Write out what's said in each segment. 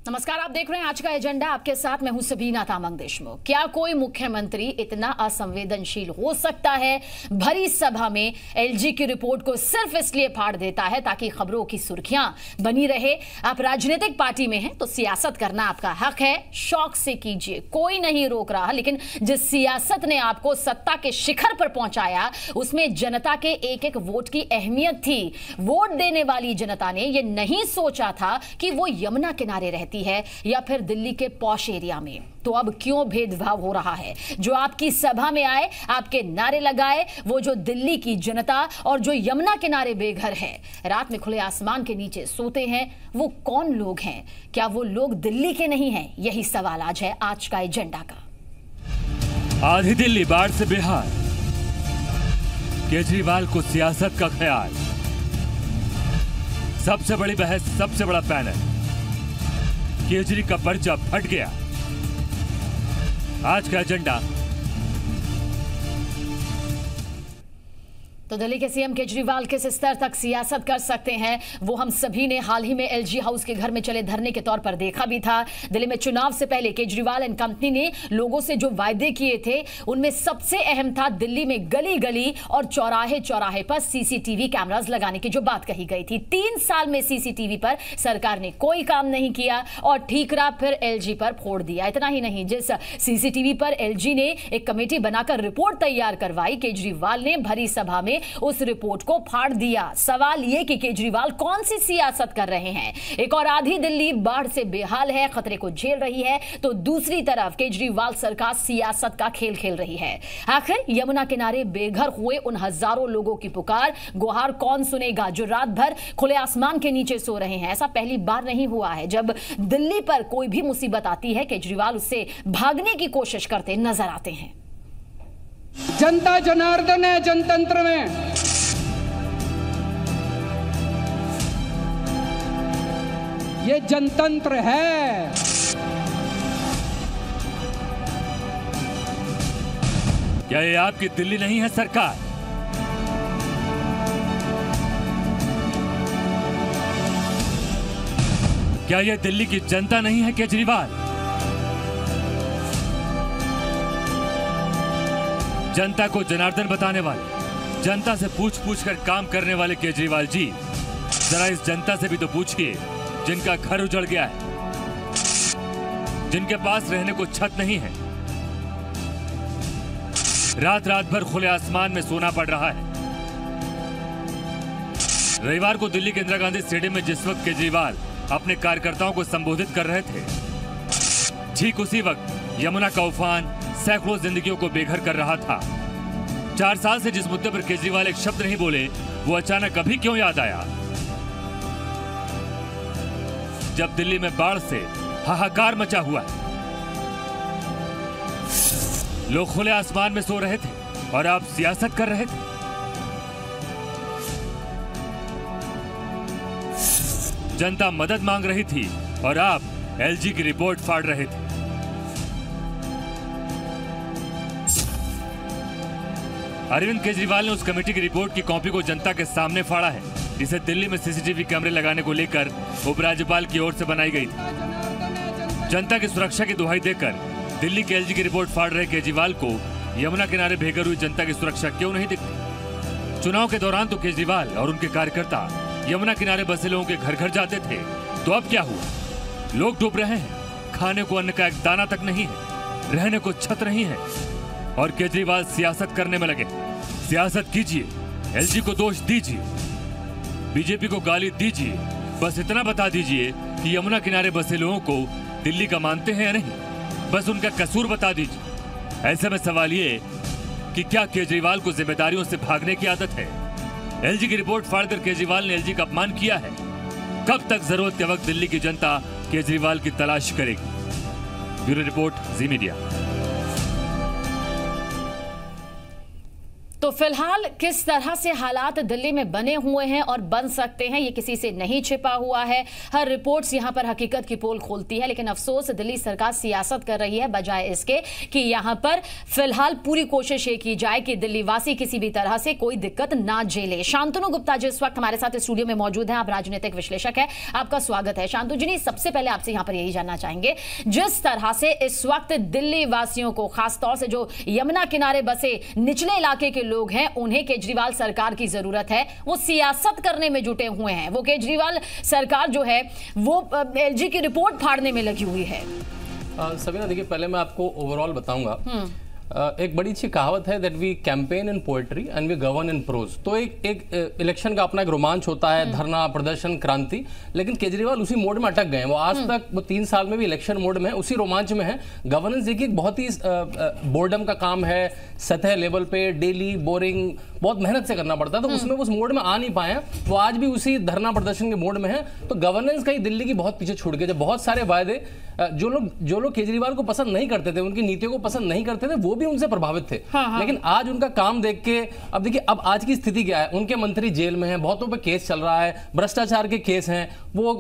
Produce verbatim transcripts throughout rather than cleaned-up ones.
नमस्कार, आप देख रहे हैं आज का एजेंडा। आपके साथ मैं हूं सबीना तामंग देशमुख। क्या कोई मुख्यमंत्री इतना असंवेदनशील हो सकता है? भरी सभा में एलजी की रिपोर्ट को सिर्फ इसलिए फाड़ देता है ताकि खबरों की सुर्खियां बनी रहे। आप राजनीतिक पार्टी में हैं तो सियासत करना आपका हक है, शौक से कीजिए, कोई नहीं रोक रहा। लेकिन जिस सियासत ने आपको सत्ता के शिखर पर पहुंचाया उसमें जनता के एक एक वोट की अहमियत थी। वोट देने वाली जनता ने यह नहीं सोचा था कि वो यमुना किनारे रहती है या फिर दिल्ली के पॉश एरिया में। तो अब क्यों भेदभाव हो रहा है? जो आपकी सभा में आए, आपके नारे लगाए, वो जो दिल्ली की जनता और जो यमुना किनारे बेघर है, रात में खुले आसमान के नीचे सोते हैं, वो कौन लोग हैं? क्या वो लोग दिल्ली के नहीं हैं? यही सवाल आज है आज का एजेंडा का। आधी दिल्ली बाढ़ से बेहाल, केजरीवाल को सियासत का ख्याल, सबसे बड़ी बहस, सबसे बड़ा पैनल, केजरी का पर्चा फट गया। आज का एजेंडा। तो दिल्ली के सीएम केजरीवाल किस स्तर तक सियासत कर सकते हैं वो हम सभी ने हाल ही में एलजी हाउस के घर में चले धरने के तौर पर देखा भी था। दिल्ली में चुनाव से पहले केजरीवाल एंड कंपनी ने लोगों से जो वायदे किए थे उनमें सबसे अहम था दिल्ली में गली गली और चौराहे चौराहे पर सीसीटीवी कैमरास लगाने की जो बात कही गई थी। तीन साल में सीसीटीवी पर सरकार ने कोई काम नहीं किया और ठीकरा फिर एलजी पर फोड़ दिया। इतना ही नहीं, जिस सीसीटीवी पर एलजी ने एक कमेटी बनाकर रिपोर्ट तैयार करवाई, केजरीवाल ने भरी सभा में उस रिपोर्ट को फाड़ दिया। सवाल यह कि केजरीवाल कौन सी सियासत कर रहे हैं? एक और आधी दिल्ली बाढ़ से बेहाल है, खतरे को झेल रही है, तो दूसरी तरफ केजरीवाल सरकार सियासत का खेल खेल रही है। आखिर यमुना किनारे बेघर हुए उन हजारों लोगों की पुकार, गुहार कौन सुनेगा जो रात भर खुले आसमान के नीचे सो रहे हैं? ऐसा पहली बार नहीं हुआ है। जब दिल्ली पर कोई भी मुसीबत आती है, केजरीवाल उससे भागने की कोशिश करते नजर आते हैं। जनता जनार्दन है जनतंत्र में। ये जनतंत्र है। क्या ये आपकी दिल्ली नहीं है सरकार? क्या ये दिल्ली की जनता नहीं है केजरीवाल? जनता को जनार्दन बताने वाले, जनता से पूछ पूछ कर काम करने वाले केजरीवाल जी, जरा इस जनता से भी तो पूछिए जिनका घर उजड़ गया है, जिनके पास रहने को छत नहीं है, रात रात भर खुले आसमान में सोना पड़ रहा है। रविवार को दिल्ली के इंदिरा गांधी स्टेडियम में जिस वक्त केजरीवाल अपने कार्यकर्ताओं को संबोधित कर रहे थे, ठीक उसी वक्त यमुना का उफान सैकड़ों जिंदगियों को बेघर कर रहा था। चार साल से जिस मुद्दे पर केजरीवाल एक शब्द नहीं बोले, वो अचानक अभी क्यों याद आया? जब दिल्ली में बाढ़ से हाहाकार मचा हुआ है, लोग खुले आसमान में सो रहे थे और आप सियासत कर रहे थे। जनता मदद मांग रही थी और आप एलजी की रिपोर्ट फाड़ रहे थे। अरविंद केजरीवाल ने उस कमेटी की रिपोर्ट की कॉपी को जनता के सामने फाड़ा है, जिसे दिल्ली में सीसीटीवी कैमरे लगाने को लेकर उपराज्यपाल की ओर से बनाई गई थी। जनता की सुरक्षा की दुहाई देकर दिल्ली के एलजी की रिपोर्ट फाड़ रहे केजरीवाल को यमुना किनारे बेघर हुई जनता की सुरक्षा क्यों नहीं दिखती? चुनाव के दौरान तो केजरीवाल और उनके कार्यकर्ता यमुना किनारे बसे लोगों के घर घर जाते थे, तो अब क्या हुआ? लोग डूब रहे हैं, खाने को अन्न का एक दाना तक नहीं है, रहने को छत नहीं है, और केजरीवाल सियासत करने में लगे। सियासत कीजिए, एलजी को दोष दीजिए, बीजेपी को गाली दीजिए, बस इतना बता दीजिए कि यमुना किनारे बसे लोगों को दिल्ली का मानते हैं या नहीं, बस उनका कसूर बता दीजिए। ऐसे में सवाल ये कि क्या केजरीवाल को जिम्मेदारियों से भागने की आदत है? एलजी की रिपोर्ट फाड़कर केजरीवाल ने एलजी का अपमान किया है। कब तक जरूरत के वक्त दिल्ली की जनता केजरीवाल की तलाश करेगी? Bureau report, Zee media. तो फिलहाल किस तरह से हालात दिल्ली में बने हुए हैं और बन सकते हैं, ये किसी से नहीं छिपा हुआ है। हर रिपोर्ट्स यहां पर हकीकत की पोल खोलती है, लेकिन अफसोस दिल्ली सरकार सियासत कर रही है बजाय इसके कि यहां पर फिलहाल पूरी कोशिश ये की जाए कि दिल्ली वासी किसी भी तरह से कोई दिक्कत ना झेले। शांतनु गुप्ता जी इस वक्त हमारे साथ स्टूडियो में मौजूद हैं। आप राजनीतिक विश्लेषक हैं, आपका स्वागत है। शांतनु जी, सबसे पहले आपसे यहां पर यही जानना चाहेंगे, जिस तरह से इस वक्त दिल्ली वासियों को, खासतौर से जो यमुना किनारे बसे निचले इलाके के लोग हैं, उन्हें केजरीवाल सरकार की जरूरत है। वो सियासत करने में जुटे हुए हैं। वो केजरीवाल सरकार जो है वो एलजी की रिपोर्ट फाड़ने में लगी हुई है। सबीना, देखिए, पहले मैं आपको ओवरऑल बताऊंगा। एक बड़ी अच्छी कहावत है that we campaign in poetry and we govern in prose. तो एक एक इलेक्शन का अपना एक रोमांच होता है, धरना, प्रदर्शन, क्रांति, लेकिन केजरीवाल उसी मोड में अटक गए हैं। वो आज तक वो तीन साल में भी इलेक्शन मोड में है, उसी रोमांच में है। गवर्नेंस देखिए बहुत ही बोर्डम का काम है, सतह लेवल पे डेली बोरिंग, बहुत मेहनत से करना पड़ता है, तो उसमें उस मोड में आ नहीं पाए हैं। वो आज भी उसी धरना प्रदर्शन के मोड में है। तो गवर्नेंस कहीं दिल्ली की बहुत पीछे छूट गए। जब बहुत सारे वायदे जो लोग जो लोग केजरीवाल को पसंद नहीं करते थे, उनकी नीतियों को पसंद नहीं करते थे, वो भी उनसे प्रभावित थे। हाँ, हाँ। लेकिन आज उनका काम देख के, अब देखिए, अब आज की स्थिति क्या है, उनके मंत्री जेल में हैं, बहुतों पे केस चल रहा है, भ्रष्टाचार के केस हैं, वो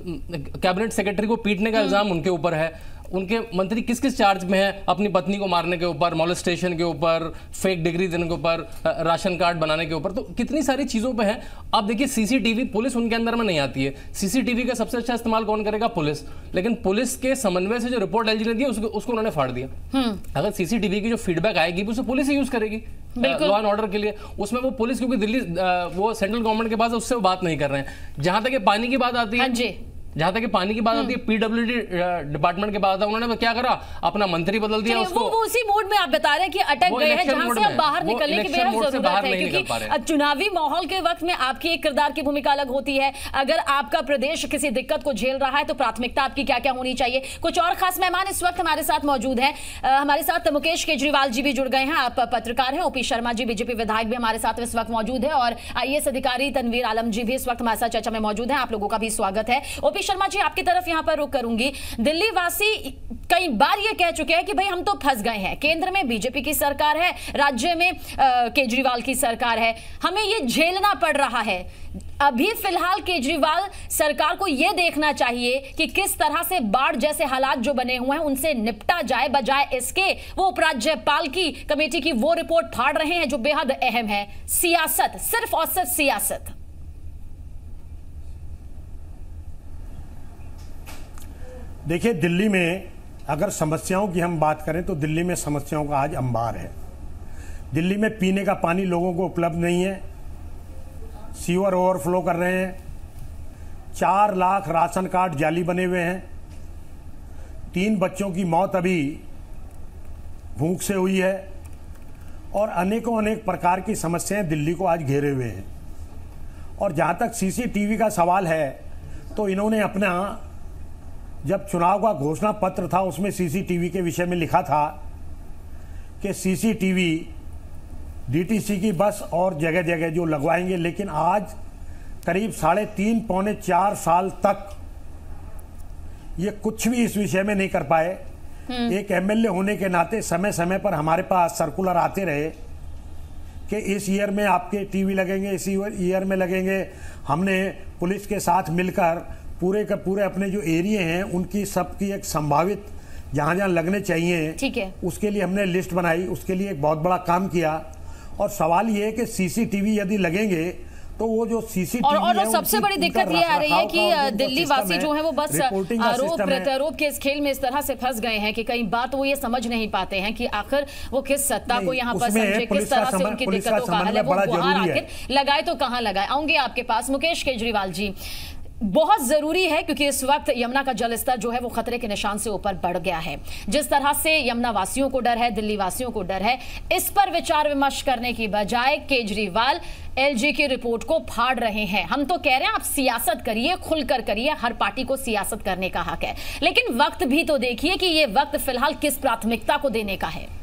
कैबिनेट सेक्रेटरी को पीटने का इल्जाम उनके ऊपर है। उनके मंत्री किस किस चार्ज में है, अपनी पत्नी को मारने के ऊपर, मॉलेस्टेशन के ऊपर, फेक डिग्री देने के ऊपर, राशन कार्ड बनाने के ऊपर, तो कितनी सारी चीजों पे है। अब देखिए, सीसीटीवी, पुलिस उनके अंदर में नहीं आती है। सीसीटीवी का सबसे अच्छा इस्तेमाल कौन करेगा? पुलिस। लेकिन पुलिस के समन्वय से जो रिपोर्ट एलजी ने दी उसको, उसको उन्होंने फाड़ दिया। अगर सीसीटीवी की जो फीडबैक आएगी उसे पुलिस ही यूज करेगी लॉ एंड ऑर्डर के लिए। उसमें वो पुलिस, क्योंकि दिल्ली वो सेंट्रल गवर्नमेंट के पास, उससे वो बात नहीं कर रहे हैं। जहां तक पानी की बात आती है, जहां तक पानी की बात आती है, पीडब्ल्यूडी डिपार्टमेंट के बाद उन्होंने क्या करा, अपना मंत्री बदल दिया उसको। वो, वो उसी मोड में आप बता रहे हैं कि अटक गए हैं, जहां से अब बाहर निकलने की बेहद जरूरत है, क्योंकि चुनावी माहौल के वक्त में आपकी एक किरदार की भूमिका अलग होती है। अगर आपका प्रदेश किसी दिक्कत को झेल रहा है तो प्राथमिकता आपकी क्या क्या होनी चाहिए। कुछ और खास मेहमान इस वक्त हमारे साथ मौजूद हैं। हमारे साथ मुकेश केजरीवाल जी भी जुड़ गए हैं, आप पत्रकार हैं। ओपी शर्मा जी, बीजेपी विधायक, भी हमारे साथ इस वक्त मौजूद है, और आईएएस अधिकारी तनवीर आलम जी भी इस वक्त हमारे साथ चर्चा में मौजूद हैं। आप लोगों का भी स्वागत है। ओपी शर्मा जी, आपकी तरफ यहां पर रुक करूंगी। दिल्ली वासी कई बार यह कह चुके हैं कि भाई हम तो फंस गए हैं, केंद्र में बीजेपी की सरकार है, राज्य में केजरीवाल की सरकार है, हमें यह झेलना पड़ रहा है। अभी फिलहाल केजरीवाल सरकार को यह देखना चाहिए कि किस तरह से बाढ़ जैसे हालात जो बने हुए हैं उनसे निपटा जाए, बजाय इसके वो उपराज्यपाल की कमेटी की वो रिपोर्ट फाड़ रहे हैं जो बेहद अहम है। सियासत, सिर्फ और सिर्फ सियासत। देखिए, दिल्ली में अगर समस्याओं की हम बात करें तो दिल्ली में समस्याओं का आज अंबार है। दिल्ली में पीने का पानी लोगों को उपलब्ध नहीं है, सीवर ओवरफ्लो कर रहे हैं, चार लाख राशन कार्ड जाली बने हुए हैं, तीन बच्चों की मौत अभी भूख से हुई है, और अनेकों अनेक प्रकार की समस्याएं दिल्ली को आज घेरे हुए हैं। और जहां तक सीसीटीवी का सवाल है, तो इन्होंने अपना, जब चुनाव का घोषणा पत्र था उसमें सीसीटीवी के विषय में लिखा था कि सीसीटीवी डीटीसी की बस और जगह जगह जो लगवाएंगे, लेकिन आज करीब साढ़े तीन पौने चार साल तक ये कुछ भी इस विषय में नहीं कर पाए। एक एमएलए होने के नाते समय समय पर हमारे पास सर्कुलर आते रहे कि इस ईयर में आपके टीवी लगेंगे, इस ईयर में लगेंगे। हमने पुलिस के साथ मिलकर पूरे का पूरे अपने जो एरिया हैं उनकी सबकी एक संभावित जहां जहां लगने चाहिए, ठीक है, उसके लिए हमने लिस्ट बनाई, उसके लिए एक बहुत बड़ा काम किया। और सवाल ये है कि सीसीटीवी यदि लगेंगे तो वो जो सीसीटीवी और, और सबसे बड़ी दिक्कत ये आ रही है कि दिल्ली वासी जो है वो बस आरोप प्रत्यारोप के इस खेल में इस तरह से फंस गए हैं कि कई बात वो ये समझ नहीं पाते हैं कि आखिर वो किस सत्ता को यहाँ पर समझे, किस तरह से उनकी दिक्कतों का हल है, वो गुहार आखिर लगाए तो कहाँ लगाए। आऊंगे आपके पास मुकेश केजरीवाल जी, बहुत जरूरी है क्योंकि इस वक्त यमुना का जलस्तर जो है वो खतरे के निशान से ऊपर बढ़ गया है। जिस तरह से यमुना वासियों को डर है, दिल्ली वासियों को डर है, इस पर विचार विमर्श करने की बजाय केजरीवाल एलजी की रिपोर्ट को फाड़ रहे हैं। हम तो कह रहे हैं आप सियासत करिए, खुलकर करिए, हर पार्टी को सियासत करने का हक है, लेकिन वक्त भी तो देखिए कि ये वक्त फिलहाल किस प्राथमिकता को देने का है।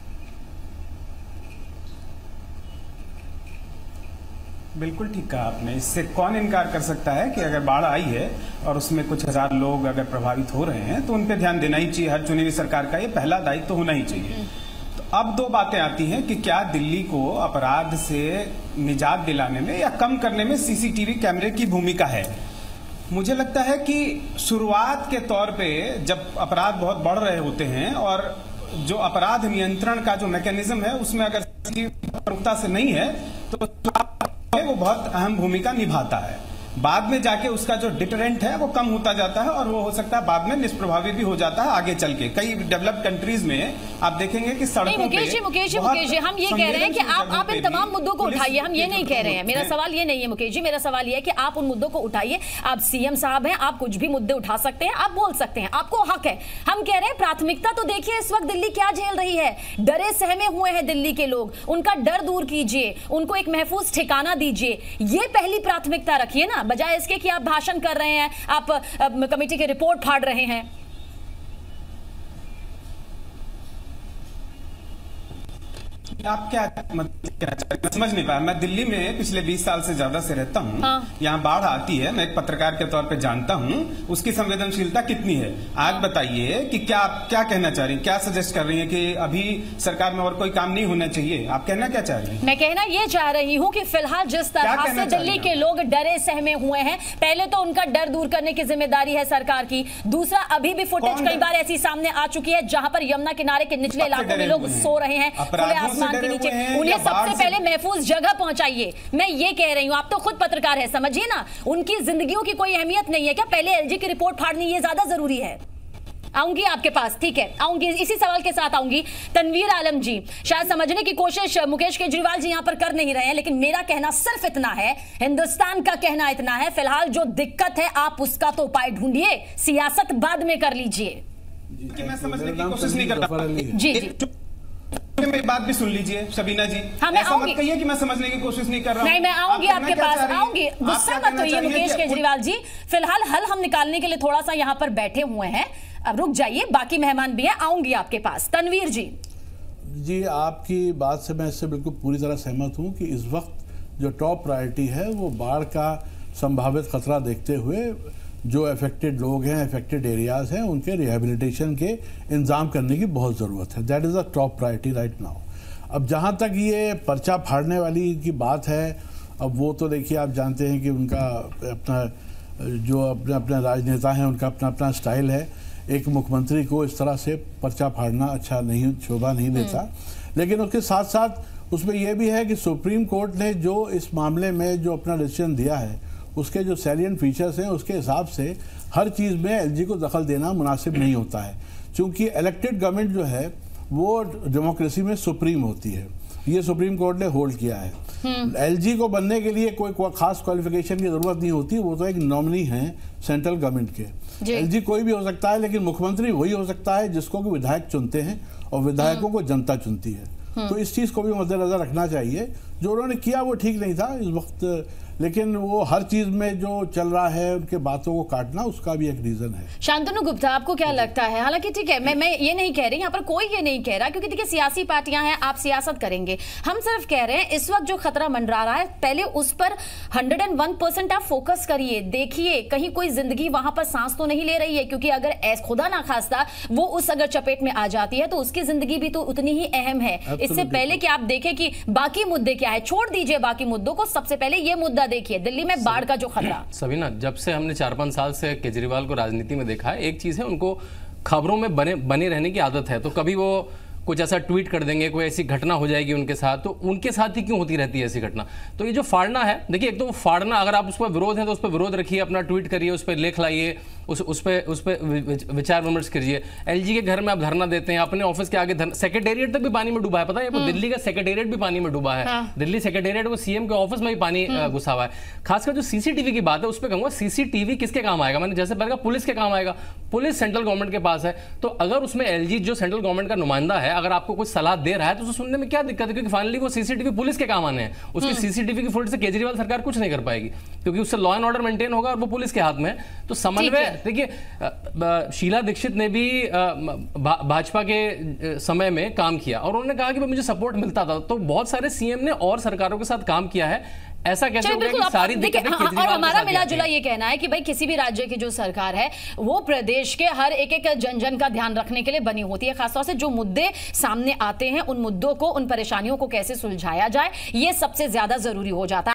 बिल्कुल ठीक कहा आपने। इससे कौन इनकार कर सकता है कि अगर बाढ़ आई है और उसमें कुछ हजार लोग अगर प्रभावित हो रहे हैं तो उन पे ध्यान देना ही चाहिए। हर चुनी हुई सरकार का ये पहला दायित्व तो होना ही चाहिए। तो अब दो बातें आती हैं कि क्या दिल्ली को अपराध से निजात दिलाने में या कम करने में सीसीटीवी कैमरे की भूमिका है। मुझे लगता है कि शुरुआत के तौर पे जब अपराध बहुत बढ़ रहे होते हैं और जो अपराध नियंत्रण का जो मैकेनिज्म है उसमें अगर प्रमुखता से नहीं है तो वो बहुत अहम भूमिका निभाता है। बाद में जाके उसका जो डिटरेंट है वो कम होता जाता है और वो हो सकता है बाद में निष्प्रभावी भी हो जाता है आगे चल के। कई डेवलप्ड कंट्रीज में आप देखेंगे कि सड़कों पे मुकेश जी मुकेश जी मुकेश जी हम ये कह रहे हैं कि आप आप इन तमाम मुद्दों को उठाइए, हम ये नहीं कह रहे हैं, मेरा सवाल ये नहीं है मुकेश जी, मेरा सवाल ये है कि आप उन मुद्दों को उठाइए। आप सीएम साहब हैं, आप कुछ भी मुद्दे उठा सकते हैं, आप बोल सकते हैं, आपको हक है। हम कह रहे हैं प्राथमिकता तो देखिए इस वक्त दिल्ली क्या झेल रही है। डरे सहमे हुए हैं दिल्ली के लोग, उनका डर दूर कीजिए, उनको एक महफूज ठिकाना दीजिए, ये पहली प्राथमिकता रखिए ना, बजाय इसके कि आप भाषण कर रहे हैं, आप कमेटी की रिपोर्ट फाड़ रहे हैं। आप क्या मतलब समझ नहीं पाया। मैं दिल्ली में पिछले बीस साल से ज्यादा से रहता हूँ। हाँ। यहाँ बाढ़ आती है, मैं एक पत्रकार के तौर पे जानता हूँ उसकी संवेदनशीलता कितनी है। आज बताइए कि क्या आप क्या कहना चाह रही हैं, क्या सजेस्ट कर रही हैं कि अभी सरकार में और कोई काम नहीं होना चाहिए? आप कहना क्या चाह रही हैं? मैं कहना ये चाह रही हूँ कि फिलहाल जिस तरह से दिल्ली के लोग डरे सहमे हुए हैं, पहले तो उनका डर दूर करने की जिम्मेदारी है सरकार की। दूसरा, अभी भी फुटेज कई बार ऐसी सामने आ चुकी है जहां पर यमुना किनारे के निचले इलाकों में लोग सो रहे हैं खुले आसमान के नीचे, उन्हें सबसे पहले महफूज जगह पहुंचाइए। मैं ये कह रही हूं, आप तो खुद पत्रकार है, समझिए ना, उनकी जिंदगियों की कोई अहमियत नहीं है क्या? पहले एलजी की रिपोर्ट फाड़नी ये ज्यादा जरूरी है। आऊंगी आपके पास, ठीक है, आऊंगी, इसी सवाल के साथ आऊंगी। तनवीर आलम जी, शायद समझने की कोशिश मुकेश केजरीवाल जी यहां पर कर नहीं रहे हैं, लेकिन मेरा कहना सिर्फ इतना है, हिंदुस्तान का कहना इतना है, फिलहाल जो दिक्कत है आप उसका तो उपाय ढूंढिए, सियासत बाद में कर लीजिए। मैं समझने की कोशिश नहीं करता। जी जी, मेरी बात भी सुन लीजिए शबीना जी। हाँ, मैं ऐसा मत कहिए कि मैं समझने की कोशिश नहीं कर रहा हूं। नहीं, मैं आऊंगी आपके पास, आऊंगी, गुस्सा मत होइए मुकेश केजरीवाल जी। फिलहाल हल हम निकालने के लिए थोड़ा सा यहाँ पर बैठे हुए हैं, अब रुक जाइए, बाकी मेहमान भी हैं, आऊंगी आपके पास। तनवीर जी जी, आपकी बात से मैं इससे बिल्कुल पूरी तरह सहमत हूँ कि इस वक्त जो टॉप प्रायोरिटी है वो बाढ़ का संभावित खतरा देखते हुए जो अफेक्टेड लोग हैं, अफेक्टेड एरियाज हैं, उनके रिहेबिलिटेशन के इंतजाम करने की बहुत ज़रूरत है। That is a top priority right now. अब जहाँ तक ये पर्चा फाड़ने वाली की बात है, अब वो तो देखिए आप जानते हैं कि उनका अपना जो अपने अपने राजनेता हैं उनका अपना अपना स्टाइल है। एक मुख्यमंत्री को इस तरह से पर्चा फाड़ना अच्छा नहीं, शोभा नहीं देता। लेकिन उसके साथ साथ उसमें यह भी है कि सुप्रीम कोर्ट ने जो इस मामले में जो अपना डिसीजन दिया है, उसके जो सैलिएंट फीचर्स हैं उसके हिसाब से हर चीज़ में एलजी को दखल देना मुनासिब नहीं होता है, क्योंकि इलेक्टेड गवर्नमेंट जो है वो डेमोक्रेसी में सुप्रीम होती है। ये सुप्रीम कोर्ट ने होल्ड किया है। एलजी को बनने के लिए कोई, कोई खास क्वालिफिकेशन की जरूरत नहीं होती, वो तो एक नॉमिनी है सेंट्रल गवर्नमेंट के। एलजी कोई भी हो सकता है, लेकिन मुख्यमंत्री वही हो सकता है जिसको कि विधायक चुनते हैं और विधायकों को जनता चुनती है। तो इस चीज़ को भी मद्देनजर रखना चाहिए। जो उन्होंने किया वो ठीक नहीं था इस वक्त, लेकिन वो हर चीज में जो चल रहा है उनके बातों को काटना, उसका भी एक रीजन है। शांतनु गुप्ता, आपको क्या लगता है? हालांकि ठीक है, मैं मैं ये नहीं कह रही, यहाँ पर कोई ये नहीं कह रहा, क्योंकि देखिए सियासी पार्टियां हैं, आप सियासत करेंगे। हम सिर्फ कह रहे हैं इस वक्त जो खतरा मंडरा रहा है, पहले उस पर हंड्रेड एंड वन परसेंट आप फोकस करिए, देखिए कहीं कोई जिंदगी वहां पर सांस तो नहीं ले रही है, क्योंकि अगर ऐसा खुदा ना खास्ता वो उस अगर चपेट में आ जाती है तो उसकी जिंदगी भी तो उतनी ही अहम है। इससे पहले कि आप देखें कि बाकी मुद्दे क्या है, छोड़ दीजिए बाकी मुद्दों को, सबसे पहले ये मुद्दा देखिए, दिल्ली में बाढ़ का जो खतरा। सभी ना, जब से हमने चार पांच साल से केजरीवाल को राजनीति में देखा है, एक चीज है, उनको खबरों में बने बने रहने की आदत है। तो कभी वो कुछ ऐसा ट्वीट कर देंगे, कोई ऐसी घटना हो जाएगी उनके साथ, तो उनके साथ ही क्यों होती रहती है ऐसी घटना। तो ये जो फाड़ना है, देखिए एक तो फाड़ना, अगर आप उस पर विरोध है तो उस पर विरोध रखिए, अपना ट्वीट करिए, उस पर लेख लाइए, उस उस पर उस पर विचार विमर्श करिए। एलजी के घर में आप धरना देते हैं, अपने ऑफिस के आगे धरना, सेक्रेटेरिएट तक भी पानी में डूबा है, पता है? दिल्ली का सेक्रेटेरिएट भी पानी में डूबा है। हाँ। दिल्ली सेक्रेटेरिएट को सीएम के ऑफिस में भी पानी घुसा हुआ है। खासकर जो सीसीटीवी की बात है उस पर कहूंगा, सीसीटीवी किसके काम आएगा? मैंने जैसे पहले कहा, पुलिस के काम आएगा। पुलिस सेंट्रल गवर्नमेंट के पास है, तो अगर उसमें एलजी जो सेंट्रल गवर्नमेंट का नुमाइंदा है, अगर आपको कुछ सलाह दे रहा है तो उसे सुनने में क्या दिक्कत है? क्योंकि फाइनली वो सीसीटीवी पुलिस के काम आने हैं। उसकी सीसीटीवी की फुटेज से केजरीवाल सरकार कुछ नहीं कर पाएगी, क्योंकि उससे लॉ एंड ऑर्डर मेंटेन होगा और वो पुलिस के हाथ में है। तो समन्वय, देखिए शीला दीक्षित ने भी भाजपा के समय में काम किया और उन्होंने कहा कि मुझे सपोर्ट मिलता था। तो बहुत सारे सीएम ने और सरकारों के साथ काम किया है। ऐसा कैसे हो गया कि बिल्कुल, सारी आप दिक्कतें देखिए, हाँ, केजरीवाल और के हमारा साथ मिला आती जुला हैं? ये कहना है कि भाई किसी भी राज्य की जो सरकार है वो प्रदेश के हर एक एक जन जन का ध्यान रखने के लिए बनी होती है। खासतौर से जो मुद्दे सामने आते हैं उन मुद्दों को, उन परेशानियों को कैसे सुलझाया जाए, ये सबसे ज्यादा जरूरी हो जाता है।